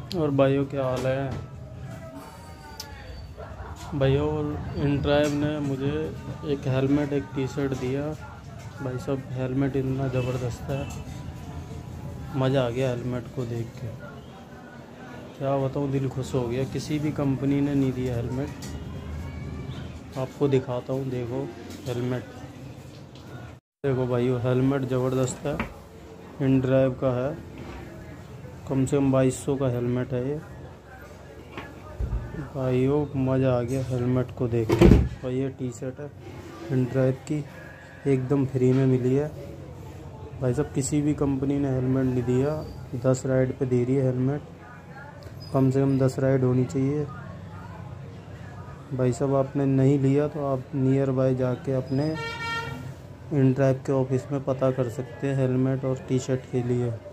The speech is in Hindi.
और भाइयों क्या हाल है भाइयों। इन ड्राइव ने मुझे एक हेलमेट एक टी शर्ट दिया। भाई साहब हेलमेट इतना ज़बरदस्त है, मज़ा आ गया हेलमेट को देख के। क्या बताऊँ, दिल खुश हो गया। किसी भी कंपनी ने नहीं दिया हेलमेट। आपको दिखाता हूँ, देखो हेलमेट। देखो भाइयों हेलमेट ज़बरदस्त है, इन ड्राइव का है। कम से कम 2200 का हेलमेट है ये। भाइयों मज़ा आ गया हेलमेट को देख के। और ये टी शर्ट है इन ड्राइव की, एकदम फ्री में मिली है। भाई साहब किसी भी कंपनी ने हेलमेट नहीं दिया। 10 राइड पे दे रही है हेलमेट, कम से कम 10 राइड होनी चाहिए। भाई साहब आपने नहीं लिया तो आप नियर बाय जाके अपने इन ड्राइव के ऑफिस में पता कर सकते हैं हेलमेट और टी शर्ट के लिए।